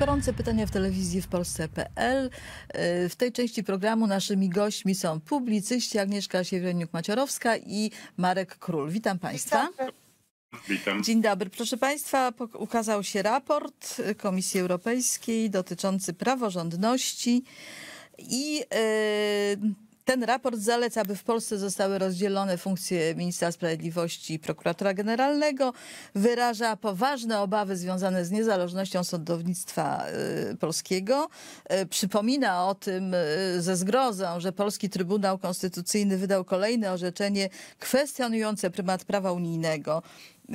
Gorące pytania w telewizji w Polsce.pl. W tej części programu naszymi gośćmi są publicyści Agnieszka Siewiereniuk-Maciorowska i Marek Król. Witam Państwa. Witam. Dzień dobry. Proszę Państwa, ukazał się raport Komisji Europejskiej dotyczący praworządności i ten raport zaleca, aby w Polsce zostały rozdzielone funkcje ministra sprawiedliwości i prokuratora generalnego. Wyraża poważne obawy związane z niezależnością sądownictwa polskiego. Przypomina o tym ze zgrozą, że polski Trybunał Konstytucyjny wydał kolejne orzeczenie kwestionujące prymat prawa unijnego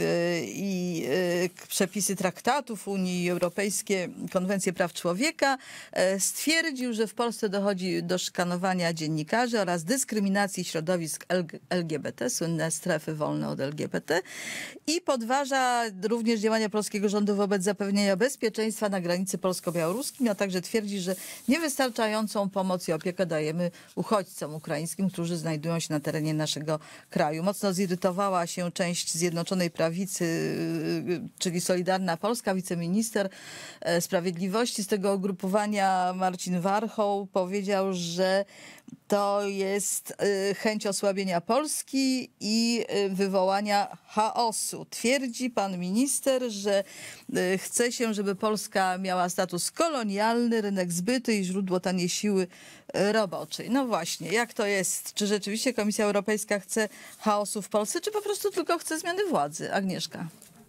i przepisy traktatów Unii Europejskiej, Konwencję Praw Człowieka. Stwierdził, że w Polsce dochodzi do szykanowania dziennikarzy oraz dyskryminacji środowisk LGBT, słynne strefy wolne od LGBT, i podważa również działania polskiego rządu wobec zapewnienia bezpieczeństwa na granicy polsko-białoruskim, a także twierdzi, że niewystarczającą pomoc i opiekę dajemy uchodźcom ukraińskim, którzy znajdują się na terenie naszego kraju. Mocno zirytowała się część Zjednoczonej Prawicy, czyli Solidarna Polska. Wiceminister Sprawiedliwości z tego ugrupowania Marcin Warchoł powiedział, że to jest chęć osłabienia Polski i wywołania chaosu. Twierdzi pan minister, że chce się, żeby Polska miała status kolonialny, rynek zbytu i źródło taniej siły roboczej. No właśnie, jak to jest? Czy rzeczywiście Komisja Europejska chce chaosu w Polsce, czy po prostu tylko chce zmiany władzy? Agnieszka.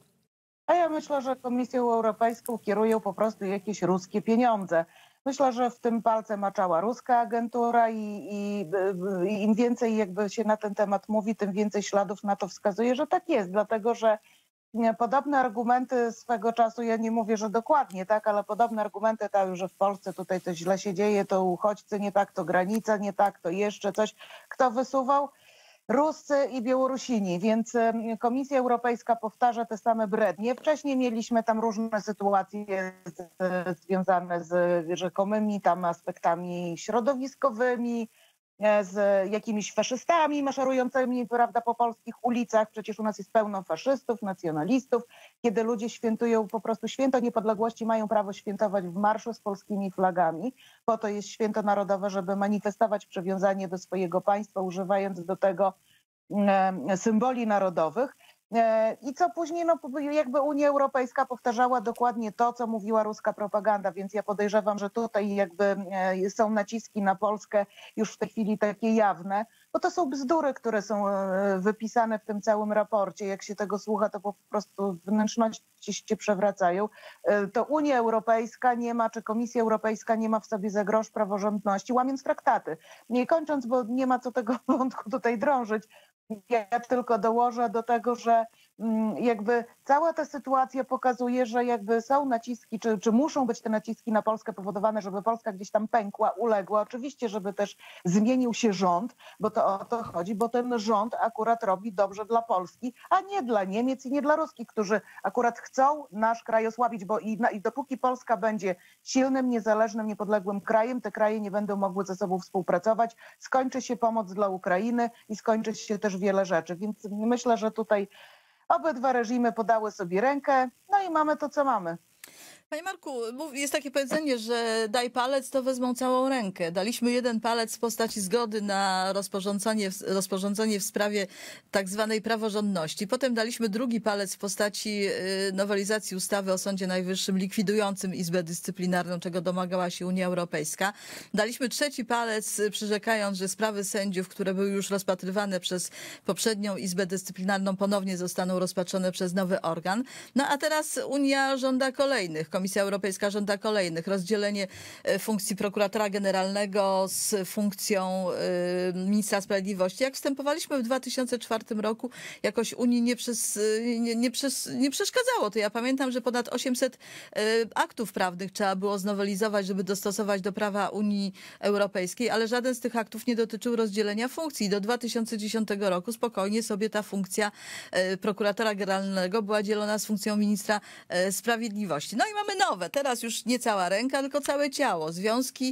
A ja myślę, że Komisją Europejską kierują po prostu jakieś ruskie pieniądze. Myślę, że w tym palce maczała ruska agentura i im więcej jakby się na ten temat mówi, tym więcej śladów na to wskazuje, że tak jest, dlatego że podobne argumenty swego czasu, ja nie mówię, że dokładnie, tak, ale podobne argumenty, tak, że w Polsce tutaj to źle się dzieje, to uchodźcy nie tak, to granica nie tak, to jeszcze coś. Kto wysuwał? Ruscy i Białorusini, więc Komisja Europejska powtarza te same brednie. Wcześniej mieliśmy tam różne sytuacje związane z rzekomymi tam aspektami środowiskowymi, z jakimiś faszystami maszerującymi, prawda, po polskich ulicach. Przecież u nas jest pełno faszystów, nacjonalistów. Kiedy ludzie świętują po prostu święto niepodległości, mają prawo świętować w marszu z polskimi flagami. Po to jest święto narodowe, żeby manifestować przywiązanie do swojego państwa, używając do tego symboli narodowych. I co później, no jakby Unia Europejska powtarzała dokładnie to, co mówiła ruska propaganda, więc ja podejrzewam, że tutaj jakby są naciski na Polskę już w tej chwili takie jawne, bo to są bzdury, które są wypisane w tym całym raporcie. Jak się tego słucha, to po prostu wnętrzności się przewracają. To Unia Europejska nie ma, czy Komisja Europejska nie ma w sobie za grosz praworządności, łamiąc traktaty. Nie kończąc, bo nie ma co tego wątku tutaj drążyć, ja tylko dołożę do tego, że jakby cała ta sytuacja pokazuje, że jakby są naciski, czy muszą być te naciski na Polskę powodowane, żeby Polska gdzieś tam pękła, uległa. Oczywiście, żeby też zmienił się rząd, bo to o to chodzi, bo ten rząd akurat robi dobrze dla Polski, a nie dla Niemiec i nie dla Ruskich, którzy akurat chcą nasz kraj osłabić, bo i dopóki Polska będzie silnym, niezależnym, niepodległym krajem, te kraje nie będą mogły ze sobą współpracować. Skończy się pomoc dla Ukrainy i skończy się też wiele rzeczy. Więc myślę, że tutaj obydwa reżimy podały sobie rękę, no i mamy to, co mamy. Panie Marku, jest takie powiedzenie, że daj palec, to wezmą całą rękę. Daliśmy jeden palec w postaci zgody na rozporządzenie w sprawie tak zwanej praworządności. Potem daliśmy drugi palec w postaci nowelizacji ustawy o Sądzie Najwyższym likwidującym Izbę Dyscyplinarną, czego domagała się Unia Europejska. Daliśmy trzeci palec, przyrzekając, że sprawy sędziów, które były już rozpatrywane przez poprzednią Izbę Dyscyplinarną, ponownie zostaną rozpatrzone przez nowy organ. No a teraz Unia żąda kolejnych. Komisja Europejska żąda kolejnych. Rozdzielenie funkcji prokuratora generalnego z funkcją ministra sprawiedliwości. Jak wstępowaliśmy w 2004 roku, jakoś Unii nie przeszkadzało. To ja pamiętam, że ponad 800 aktów prawnych trzeba było znowelizować, żeby dostosować do prawa Unii Europejskiej, ale żaden z tych aktów nie dotyczył rozdzielenia funkcji. Do 2010 roku spokojnie sobie ta funkcja prokuratora generalnego była dzielona z funkcją ministra sprawiedliwości. No i mamy nowe. Teraz już nie cała ręka, tylko całe ciało. Związki,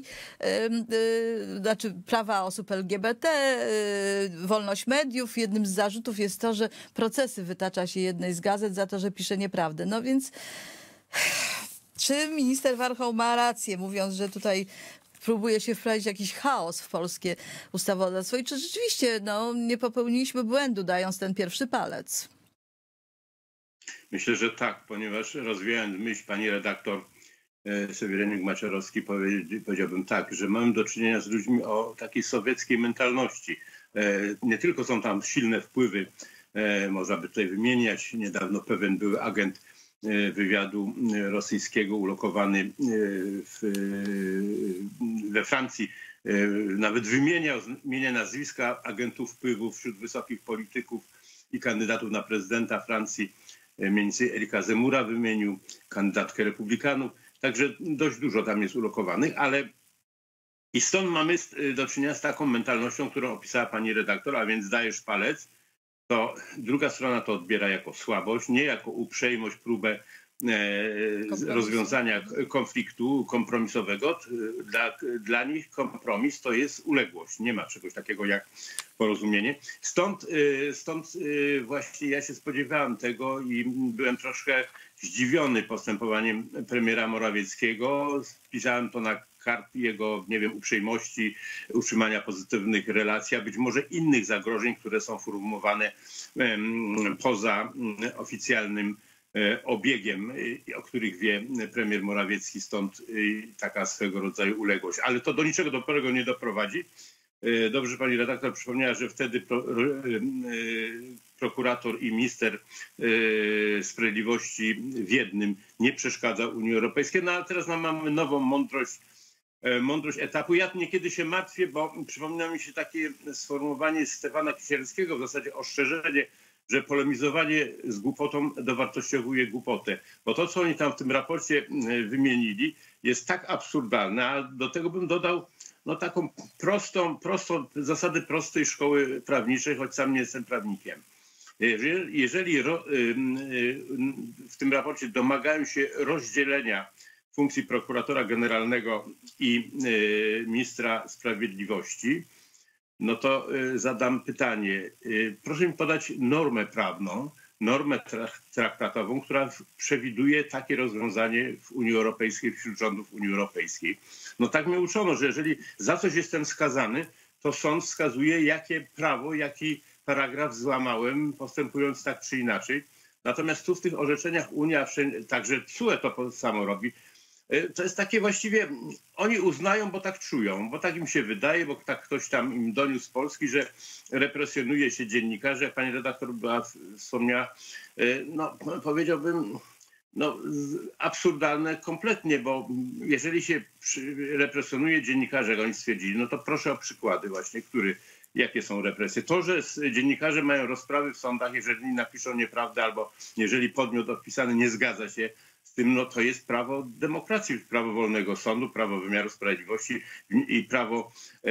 znaczy prawa osób LGBT, wolność mediów. Jednym z zarzutów jest to, że procesy wytacza się jednej z gazet za to, że pisze nieprawdę. No więc Czy minister Warchoł ma rację, mówiąc, że tutaj próbuje się wprowadzić jakiś chaos w polskie ustawodawstwo i czy rzeczywiście nie popełniliśmy błędu, dając ten pierwszy palec? Myślę, że tak, ponieważ rozwijając myśl pani redaktor Sewerynik Maczarowski, powiedziałbym tak, że mamy do czynienia z ludźmi o takiej sowieckiej mentalności. Nie tylko są tam silne wpływy, można by tutaj wymieniać, niedawno pewien były agent wywiadu rosyjskiego ulokowany we Francji, nawet wymienia nazwiska agentów wpływów wśród wysokich polityków i kandydatów na prezydenta Francji. Między innymi Erika Zemura wymienił, kandydatkę republikanów. Także dość dużo tam jest ulokowanych, ale i stąd mamy do czynienia z taką mentalnością, którą opisała pani redaktor, a więc dajesz palec, to druga strona to odbiera jako słabość, nie jako uprzejmość, próbę rozwiązania konfliktu kompromisowego. Dla nich kompromis to jest uległość. Nie ma czegoś takiego jak porozumienie. Stąd właśnie ja się spodziewałem tego i byłem troszkę zdziwiony postępowaniem premiera Morawieckiego. Wpisałem to na kart jego, nie wiem, uprzejmości, utrzymania pozytywnych relacji, a być może innych zagrożeń, które są formułowane poza oficjalnym obiegiem, o których wie premier Morawiecki, stąd taka swego rodzaju uległość. Ale to do niczego dobrego nie doprowadzi. Dobrze pani redaktor przypomniała, że wtedy prokurator i minister sprawiedliwości w jednym nie przeszkadzał Unii Europejskiej. No ale teraz mamy nową mądrość etapu. Ja niekiedy się martwię, bo przypomina mi się takie sformułowanie Stefana Kisielskiego, w zasadzie ostrzeżenie, że polemizowanie z głupotą dowartościowuje głupotę. Bo to, co oni tam w tym raporcie wymienili, jest tak absurdalne, a do tego bym dodał taką prostą zasadę prostej szkoły prawniczej, choć sam nie jestem prawnikiem. Jeżeli w tym raporcie domagają się rozdzielenia funkcji prokuratora generalnego i ministra sprawiedliwości, no to zadam pytanie. Proszę mi podać normę prawną, normę traktatową, która przewiduje takie rozwiązanie w Unii Europejskiej, wśród rządów Unii Europejskiej. No tak mnie uczono, że jeżeli za coś jestem skazany, to sąd wskazuje, jakie prawo, jaki paragraf złamałem, postępując tak czy inaczej. Natomiast tu w tych orzeczeniach Unia, także TSUE to samo robi. To jest takie właściwie, oni uznają, bo tak czują, bo tak im się wydaje, bo tak ktoś tam im doniósł z Polski, że represjonuje się dziennikarzy. Jak pani redaktor wspomniała, powiedziałbym, absurdalne kompletnie, bo jeżeli się represjonuje dziennikarzy, jak oni stwierdzili, no to proszę o przykłady właśnie, jakie są represje. To, że dziennikarze mają rozprawy w sądach, jeżeli napiszą nieprawdę albo jeżeli podmiot odpisany nie zgadza się z tym, to jest prawo demokracji, prawo wolnego sądu, prawo wymiaru sprawiedliwości i prawo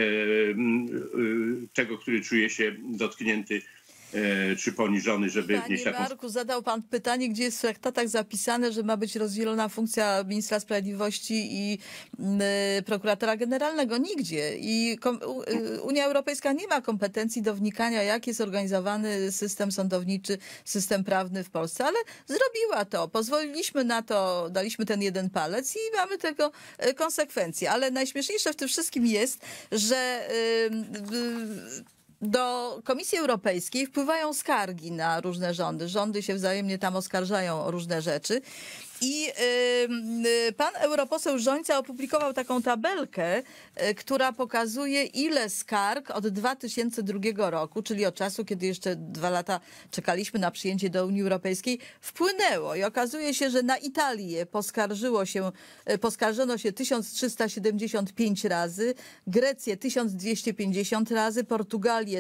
tego, który czuje się dotknięty czy poniżony, żeby wnieść taką... Panie Marku, zadał pan pytanie, gdzie jest w traktatach zapisane, że ma być rozdzielona funkcja ministra sprawiedliwości i prokuratora generalnego. Nigdzie. I Unia Europejska nie ma kompetencji do wnikania, jak jest organizowany system sądowniczy, system prawny w Polsce, ale zrobiła to. Pozwoliliśmy na to, daliśmy ten jeden palec i mamy tego konsekwencje. Ale najśmieszniejsze w tym wszystkim jest, że do Komisji Europejskiej wpływają skargi na różne rządy. Rządy się wzajemnie tam oskarżają o różne rzeczy. I pan europoseł Rzońca opublikował taką tabelkę, która pokazuje, ile skarg od 2002 roku, czyli od czasu, kiedy jeszcze 2 lata czekaliśmy na przyjęcie do Unii Europejskiej, wpłynęło. I okazuje się, że na Italię poskarżono się 1375 razy, Grecję 1250 razy, Portugalię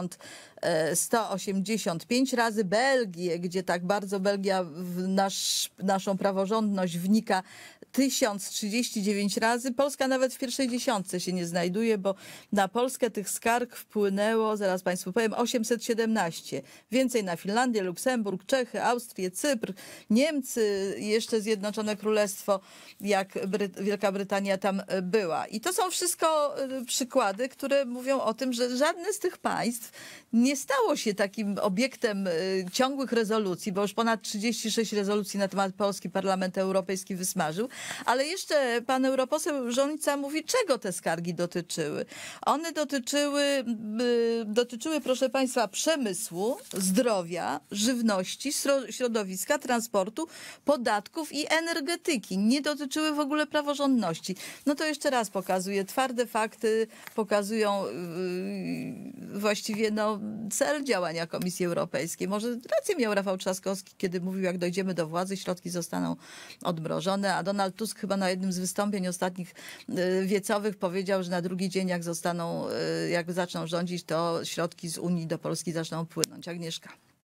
1185 razy, Belgię, gdzie tak bardzo Belgia w naszą praworządność wnika, 1039 razy. Polska nawet w pierwszej dziesiątce się nie znajduje, bo na Polskę tych skarg wpłynęło, zaraz Państwu powiem, 817. Więcej na Finlandię, Luksemburg, Czechy, Austrię, Cypr, Niemcy, jeszcze Zjednoczone Królestwo, jak Wielka Brytania tam była. I to są wszystko przykłady, które mówią o tym, że żadne z tych państw nie stało się takim obiektem ciągłych rezolucji, bo już ponad 36 rezolucji na temat Polski Parlament Europejski wysmażył, ale jeszcze pan europoseł Żonica mówi, czego te skargi dotyczyły. One dotyczyły, proszę państwa, przemysłu, zdrowia, żywności, środowiska, transportu, podatków i energetyki. Nie dotyczyły w ogóle praworządności. No to jeszcze raz pokazuje, twarde fakty pokazują właściwie cel działania Komisji Europejskiej. Może rację miał Rafał Trzaskowski, kiedy mówił, jak dojdziemy do władzy, środki zostaną odmrożone, a Donald Tusk chyba na jednym z wystąpień ostatnich wiecowych powiedział, że na drugi dzień, jak zaczną rządzić, to środki z Unii do Polski zaczną płynąć. Agnieszka.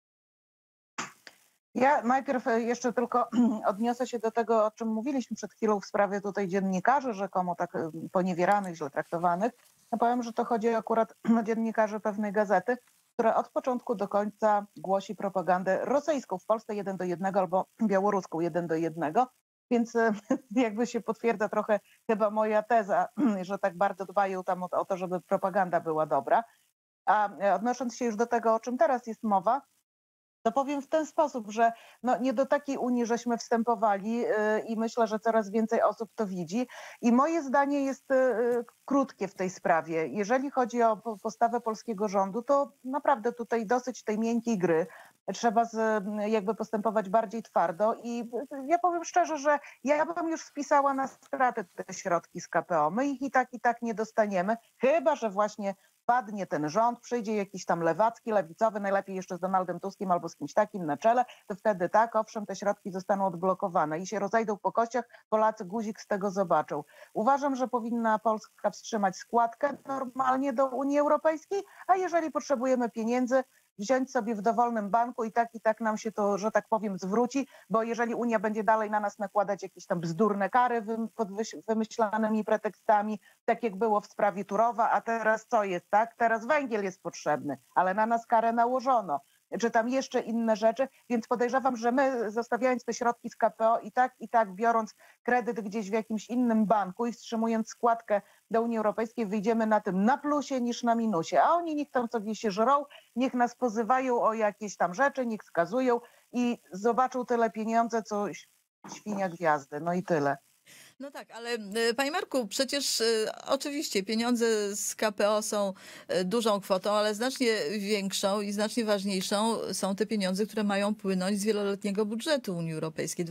Ja najpierw jeszcze tylko odniosę się do tego, o czym mówiliśmy przed chwilą w sprawie tutaj dziennikarzy, rzekomo tak poniewieranych, źle traktowanych. Ja powiem, że to chodzi akurat o dziennikarzy pewnej gazety, która od początku do końca głosi propagandę rosyjską w Polsce 1:1 albo białoruską 1:1. Więc jakby się potwierdza trochę chyba moja teza, że tak bardzo dbają tam o to, żeby propaganda była dobra. A odnosząc się już do tego, o czym teraz jest mowa, to powiem w ten sposób, że nie do takiej Unii żeśmy wstępowali i myślę, że coraz więcej osób to widzi. I moje zdanie jest krótkie w tej sprawie. Jeżeli chodzi o postawę polskiego rządu, to naprawdę tutaj dosyć tej miękkiej gry. Trzeba jakby postępować bardziej twardo i ja powiem szczerze, że ja bym już wpisała na stratę te środki z KPO. My ich i tak nie dostaniemy, chyba że właśnie padnie ten rząd, przyjdzie jakiś tam lewacki, lewicowy, najlepiej jeszcze z Donaldem Tuskiem albo z kimś takim na czele, to wtedy tak, owszem, te środki zostaną odblokowane i się rozejdą po kościach, Polacy guzik z tego zobaczą. Uważam, że powinna Polska wstrzymać składkę normalnie do Unii Europejskiej, a jeżeli potrzebujemy pieniędzy, wziąć sobie w dowolnym banku i tak nam się to, że tak powiem, zwróci, bo jeżeli Unia będzie dalej na nas nakładać jakieś tam bzdurne kary pod wymyślanymi pretekstami, tak jak było w sprawie Turowa, a teraz co jest, tak? Teraz węgiel jest potrzebny, ale na nas karę nałożono. Czy tam jeszcze inne rzeczy, więc podejrzewam, że my zostawiając te środki z KPO i tak biorąc kredyt gdzieś w jakimś innym banku i wstrzymując składkę do Unii Europejskiej, wyjdziemy na tym na plusie niż na minusie, a oni niech tam sobie się żrą, niech nas pozywają o jakieś tam rzeczy, niech skazują i zobaczą tyle pieniądze, co świnia gwiazdy, no i tyle. No tak, ale panie Marku, przecież oczywiście pieniądze z KPO są dużą kwotą, ale znacznie większą i znacznie ważniejszą są te pieniądze, które mają płynąć z wieloletniego budżetu Unii Europejskiej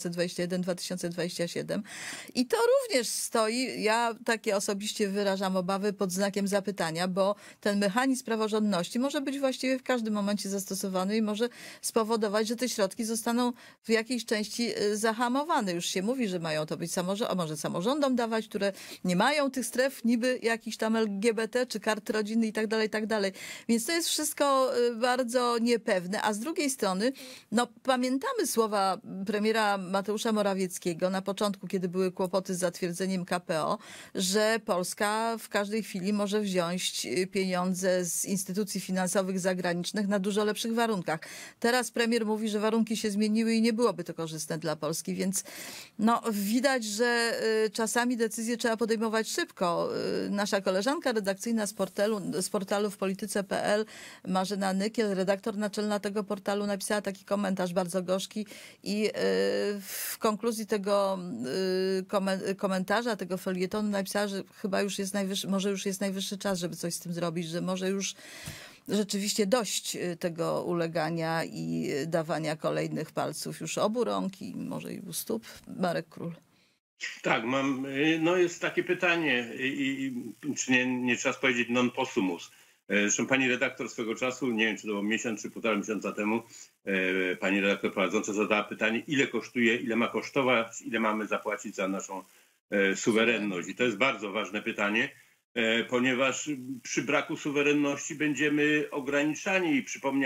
2021-2027. I to również stoi, ja takie osobiście wyrażam obawy pod znakiem zapytania, bo ten mechanizm praworządności może być właściwie w każdym momencie zastosowany i może spowodować, że te środki zostaną w jakiejś części zahamowane. Już się mówi, że mają to być może samorządom dawać, które nie mają tych stref niby jakichś tam LGBT czy kart rodziny i tak dalej. Więc to jest wszystko bardzo niepewne. A z drugiej strony, pamiętamy słowa premiera Mateusza Morawieckiego na początku, kiedy były kłopoty z zatwierdzeniem KPO, że Polska w każdej chwili może wziąć pieniądze z instytucji finansowych zagranicznych na dużo lepszych warunkach. Teraz premier mówi, że warunki się zmieniły i nie byłoby to korzystne dla Polski, więc widać, że czasami decyzje trzeba podejmować szybko. Nasza koleżanka redakcyjna z portalu w polityce.pl, Marzena Nykiel, redaktor naczelna tego portalu, napisała taki komentarz bardzo gorzki i w konkluzji tego komentarza, tego felietonu napisała, że chyba już jest może już jest najwyższy czas, żeby coś z tym zrobić, że może już rzeczywiście dość tego ulegania i dawania kolejnych palców już obu rąk i może i u stóp. Marek Król. Tak, jest takie pytanie, czy nie trzeba powiedzieć non possumus. Zresztą pani redaktor swego czasu, nie wiem czy to było miesiąc czy półtora miesiąca temu, pani redaktor prowadząca zadała pytanie, ile kosztuje, ile ma kosztować, ile mamy zapłacić za naszą suwerenność. I to jest bardzo ważne pytanie, ponieważ przy braku suwerenności będziemy ograniczani. I przypomniał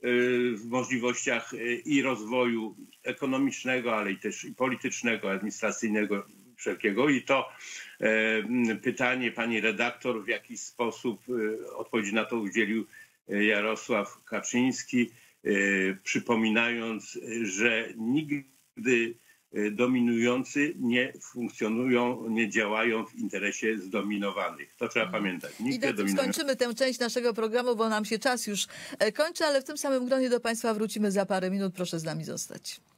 w możliwościach i rozwoju ekonomicznego, ale i też i politycznego, administracyjnego, wszelkiego. I to pytanie pani redaktor, w jaki sposób odpowiedzi na to udzielił Jarosław Kaczyński, przypominając, że nigdy dominujący nie funkcjonują, nie działają w interesie zdominowanych. To trzeba pamiętać. I na tym skończymy tę część naszego programu, bo nam się czas już kończy, ale w tym samym gronie do Państwa wrócimy za parę minut. Proszę z nami zostać.